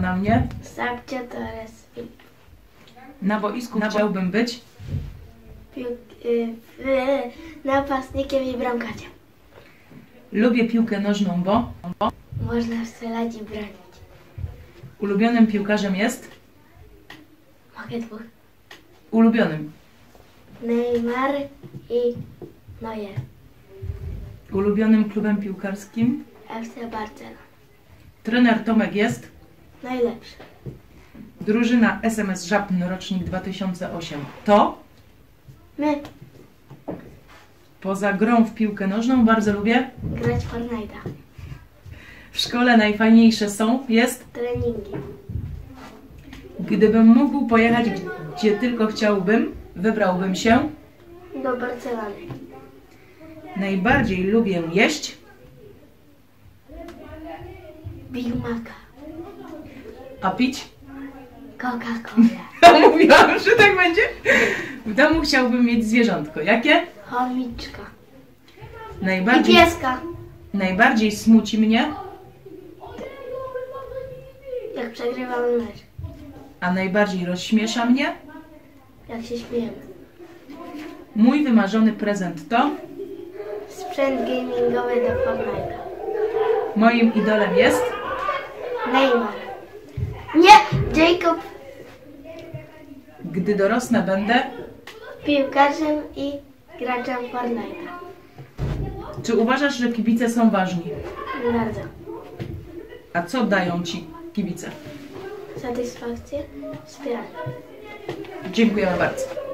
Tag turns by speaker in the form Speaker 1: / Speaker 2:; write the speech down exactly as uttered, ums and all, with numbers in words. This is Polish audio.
Speaker 1: na mnie?
Speaker 2: Sergio Torres.
Speaker 1: Na boisku chciałbym być?
Speaker 2: Pił, y, y, napastnikiem i bramkarzem.
Speaker 1: Lubię piłkę nożną, bo? bo?
Speaker 2: Można strzelać i bronić.
Speaker 1: Ulubionym piłkarzem jest?
Speaker 2: Mogę dwóch.
Speaker 1: Ulubionym.
Speaker 2: Neymar i Neuer.
Speaker 1: Ulubionym klubem piłkarskim?
Speaker 2: F C Barcelona.
Speaker 1: Trener Tomek jest?
Speaker 2: Najlepszy.
Speaker 1: Drużyna S M S Żapn, rocznik dwa tysiące osiem. To?
Speaker 2: My
Speaker 1: Poza grą w piłkę nożną bardzo lubię?
Speaker 2: grać w Fortnite'a.
Speaker 1: W szkole najfajniejsze są? Jest?
Speaker 2: Treningi.
Speaker 1: Gdybym mógł pojechać gdzie tylko chciałbym, wybrałbym się?
Speaker 2: Do Barcelony.
Speaker 1: Najbardziej lubię jeść?
Speaker 2: Big Maca.
Speaker 1: A pić?
Speaker 2: Coca-Cola.
Speaker 1: Mówiłam, że tak będzie. W domu chciałbym mieć zwierzątko. Jakie?
Speaker 2: Chomiczka. I
Speaker 1: Najbardziej,
Speaker 2: pieska.
Speaker 1: najbardziej smuci mnie,
Speaker 2: Jak przegrywamy mecz.
Speaker 1: a najbardziej rozśmiesza mnie.
Speaker 2: Jak się śmiejemy.
Speaker 1: Mój wymarzony prezent to?
Speaker 2: Sprzęt gamingowy do Fortnite'a.
Speaker 1: Moim idolem jest?
Speaker 2: Neymar. Nie! Jacob.
Speaker 1: Gdy dorosnę będę?
Speaker 2: Piłkarzem i graczem Fortnite'a.
Speaker 1: Czy uważasz, że kibice są ważni?
Speaker 2: Bardzo.
Speaker 1: A co dają ci kibice?
Speaker 2: Satysfakcję? Wspieranie.
Speaker 1: Dziękujemy bardzo.